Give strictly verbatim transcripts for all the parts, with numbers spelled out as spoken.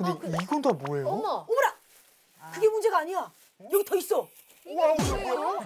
근데 어, 그... 이건 다 뭐예요? 어머. 어머나! 아. 그게 문제가 아니야. 여기 더 있어. 우와, 뭐야?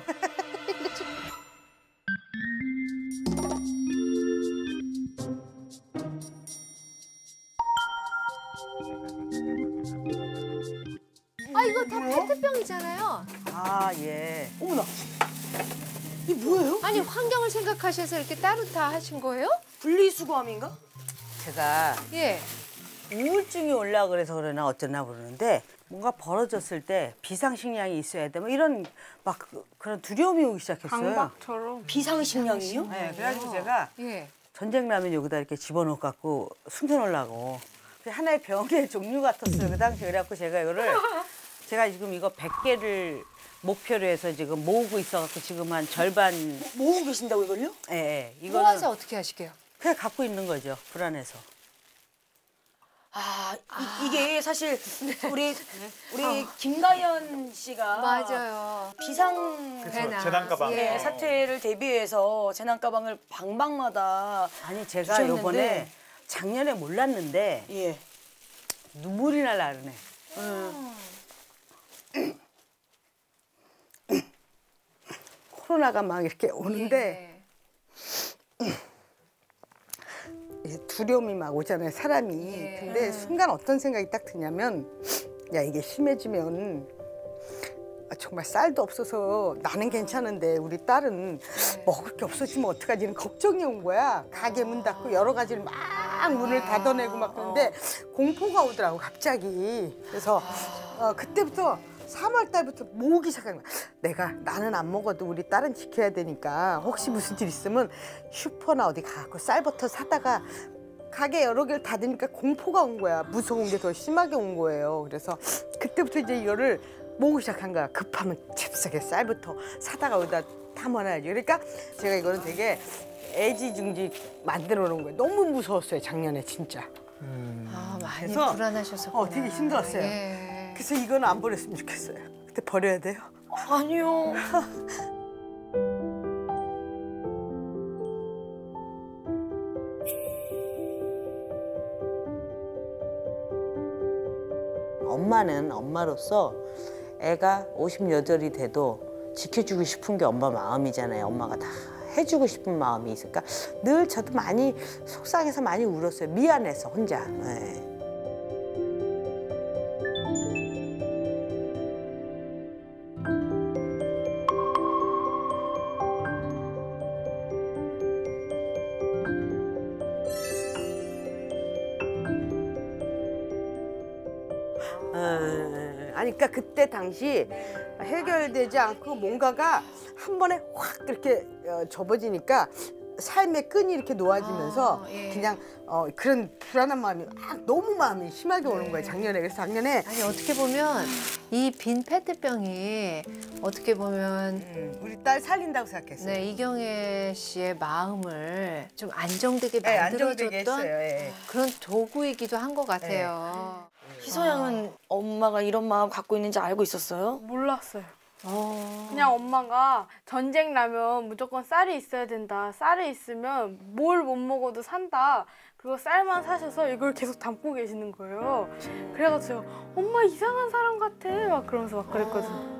아, 이거 다 페트병이잖아요. 아, 예. 어머나. 이게 뭐예요? 아니, 환경을 생각하셔서 이렇게 따로 다 하신 거예요? 분리수거함인가? 제가 예. 우울증이 올라 그래서 그러나 어쩌나 모르는데 뭔가 벌어졌을 때 비상식량이 있어야 돼. 뭐 이런 막 그, 그런 두려움이 오기 시작했어요. 강박처럼. 비상식량이요? 네, 그래가지고 제가 예. 전쟁 나면 여기다 이렇게 집어넣어 갖고 숨겨놓으려고. 하나의 병의 종류 같았어요. 그 당시 그래갖고 제가 이거를 제가 지금 이거 백 개를 목표로 해서 지금 모으고 있어갖고 지금 한 절반. 모, 모으고 계신다고 이걸요? 예, 예. 이거는 모아서 어떻게 하시게요? 그냥 갖고 있는 거죠. 불안해서. 아, 이, 아. 이게 사실 우리 우리 김가연 씨가 맞아요. 비상 배낭. 재난 가방. 예. 네, 사태를 대비해서 재난 가방을 방방마다 아니 제가 주셨는데. 요번에 작년에 몰랐는데 예. 눈물이 날라 그러네. 코로나가 막 이렇게 오는데 예. 두려움이 막 오잖아요, 사람이. 예. 근데 순간 어떤 생각이 딱 드냐면 야, 이게 심해지면 정말 쌀도 없어서 나는 괜찮은데 우리 딸은 먹을 게 없어지면 어떡하지? 이런 걱정이 온 거야. 가게 문 닫고 여러 가지를 막 문을 닫아내고 막 그런데 공포가 오더라고, 갑자기. 그래서 어, 그때부터 삼월 달부터 모으기 시작한 거야. 내가 나는 안 먹어도 우리 딸은 지켜야 되니까 혹시 무슨 일 있으면 슈퍼나 어디 가고 쌀부터 사다가 가게 여러 개를 닫으니까 공포가 온 거야. 무서운 게 더 심하게 온 거예요. 그래서 그때부터 이제 이거를 모으기 시작한 거야. 급하면 잽싸게 쌀부터 사다가 어디다 담아놔야지. 그러니까 제가 이거는 되게 애지중지 만들어 놓은 거예요. 너무 무서웠어요, 작년에 진짜. 음. 아, 많이 그래서, 불안하셨었구나. 어, 되게 힘들었어요. 예. 그래서 이거는 안 버렸으면 좋겠어요. 그때 버려야 돼요. 아니요. 엄마는 엄마로서 애가 오십여덟이 돼도 지켜주고 싶은 게 엄마 마음이잖아요. 엄마가 다 해주고 싶은 마음이 있으니까 늘 저도 많이 속상해서 많이 울었어요. 미안해서 혼자. 네. 어, 아니 그러니까 그때 당시 해결되지 않고 뭔가가 한 번에 확 이렇게 어, 접어지니까 삶의 끈이 이렇게 놓아지면서 아, 예. 그냥 어, 그런 불안한 마음이 막 너무 마음이 심하게 오는 거예요, 작년에. 그래서 작년에 아니, 어떻게 보면 이 빈 페트병이 어떻게 보면 음, 우리 딸 살린다고 생각했어요. 네, 이경애 씨의 마음을 좀 안정되게 네, 안정되게 만들어줬던 했어요. 예. 그런 도구이기도 한 것 같아요. 희소양은 엄마가 이런 마음 갖고 있는지 알고 있었어요? 몰랐어요. 어. 그냥 엄마가 전쟁 나면 무조건 쌀이 있어야 된다. 쌀이 있으면 뭘 못 먹어도 산다. 그리고 쌀만 사셔서 이걸 계속 담고 계시는 거예요. 그래가지고 제가 엄마 이상한 사람 같아. 막 그러면서 막 그랬거든요.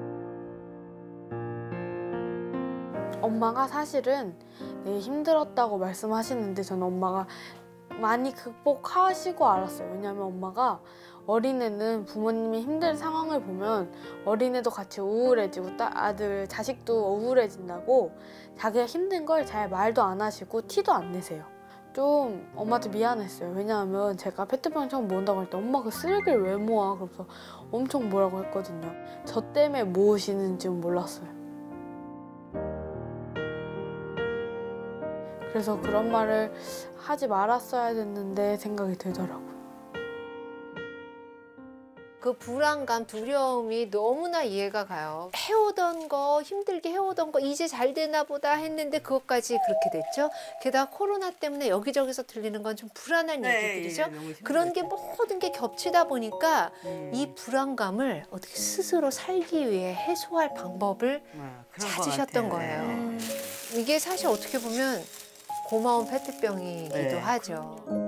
엄마가 사실은 네, 힘들었다고 말씀하시는데 저는 엄마가 많이 극복하시고 알았어요. 왜냐하면 엄마가 어린애는 부모님이 힘든 상황을 보면 어린애도 같이 우울해지고 딸, 아들, 자식도 우울해진다고 자기가 힘든 걸 잘 말도 안 하시고 티도 안 내세요. 좀 엄마한테 미안했어요. 왜냐하면 제가 페트병 처음 모은다고 할 때 엄마 그 쓰레기를 왜 모아? 그래서 엄청 뭐라고 했거든요. 저 때문에 모으시는지는 몰랐어요. 그래서 그런 말을 하지 말았어야 됐는데 생각이 들더라고요. 그 불안감, 두려움이 너무나 이해가 가요. 해오던 거, 힘들게 해오던 거 이제 잘 되나 보다 했는데 그것까지 그렇게 됐죠. 게다가 코로나 때문에 여기저기서 들리는 건 좀 불안한 네, 얘기들이죠. 예, 너무 힘들었죠. 그런 게 모든 게 겹치다 보니까 음. 이 불안감을 어떻게 스스로 살기 위해 해소할 방법을 어, 그런 것 찾으셨던 같아요. 거예요. 예. 이게 사실 어떻게 보면 고마운 페트병이기도 네. 하죠.